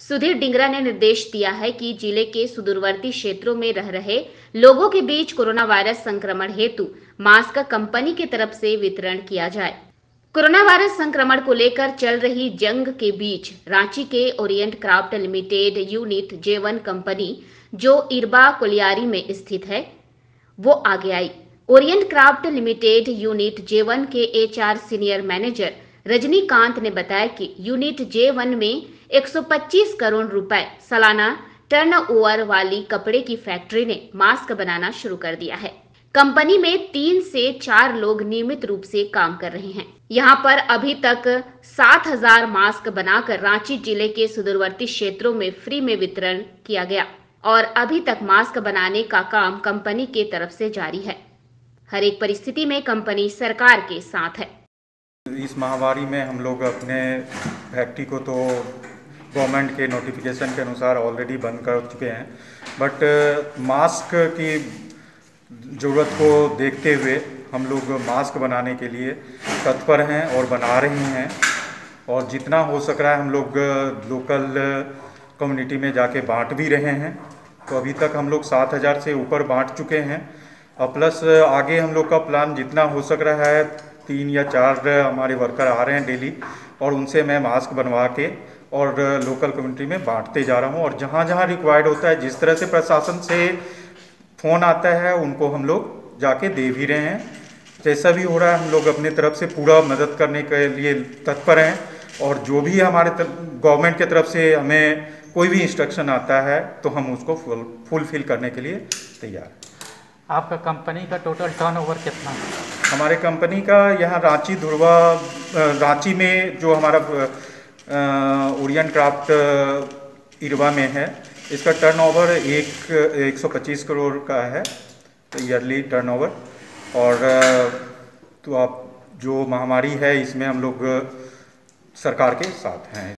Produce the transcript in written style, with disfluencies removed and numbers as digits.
सुधीर डिंगरा ने निर्देश दिया है कि जिले के सुदूरवर्ती क्षेत्रों में रह रहे लोगों के बीच कोरोना वायरस संक्रमण हेतु मास्क कंपनी की तरफ से वितरण किया जाए। कोरोना वायरस संक्रमण को लेकर चल रही जंग के बीच रांची के Orient Craft Limited unit J1 कंपनी, जो इरबा कोलियारी में स्थित है, वो आगे आई। Orient Craft Limited unit J1 के HR सीनियर मैनेजर रजनीकांत ने बताया कि यूनिट J1 में 125 करोड़ रुपए सालाना टर्नओवर वाली कपड़े की फैक्ट्री ने मास्क बनाना शुरू कर दिया है। कंपनी में 3 से 4 लोग नियमित रूप से काम कर रहे हैं। यहां पर अभी तक 7,000 मास्क बनाकर रांची जिले के सुदूरवर्ती क्षेत्रों में फ्री में वितरण किया गया और अभी तक मास्क बनाने का काम कंपनी के तरफ से जारी है। हर एक परिस्थिति में कंपनी सरकार के साथ है। इस महामारी में हम लोग अपने फैक्ट्री को तो गवर्नमेंट के नोटिफिकेशन के अनुसार ऑलरेडी बंद कर चुके हैं, बट मास्क की ज़रूरत को देखते हुए हम लोग मास्क बनाने के लिए तत्पर हैं और बना रहे हैं। और जितना हो सक रहा है हम लोग लोकल कम्युनिटी में जाके बांट भी रहे हैं। तो अभी तक हम लोग 7,000 से ऊपर बांट चुके हैं और प्लस आगे हम लोग का प्लान जितना हो सक रहा है, 3 या 4 हमारे वर्कर आ रहे हैं डेली और उनसे मैं मास्क बनवा के और लोकल कम्युनिटी में बांटते जा रहा हूँ। और जहाँ जहाँ रिक्वायर्ड होता है, जिस तरह से प्रशासन से फ़ोन आता है, उनको हम लोग जाके दे भी रहे हैं। जैसा भी हो रहा है हम लोग अपनी तरफ से पूरा मदद करने के लिए तत्पर हैं और जो भी हमारे गवर्नमेंट की तरफ से हमें कोई भी इंस्ट्रक्शन आता है तो हम उसको फुलफिल करने के लिए तैयार हैं। आपका कंपनी का टोटल टर्नओवर कितना है? हमारे कंपनी का यहाँ रांची में जो हमारा ओरिएंट क्राफ्ट इरबा में है, इसका टर्नओवर 125 करोड़ का है ईयरली टर्नओवर। और तो आप जो महामारी है इसमें हम लोग सरकार के साथ हैं।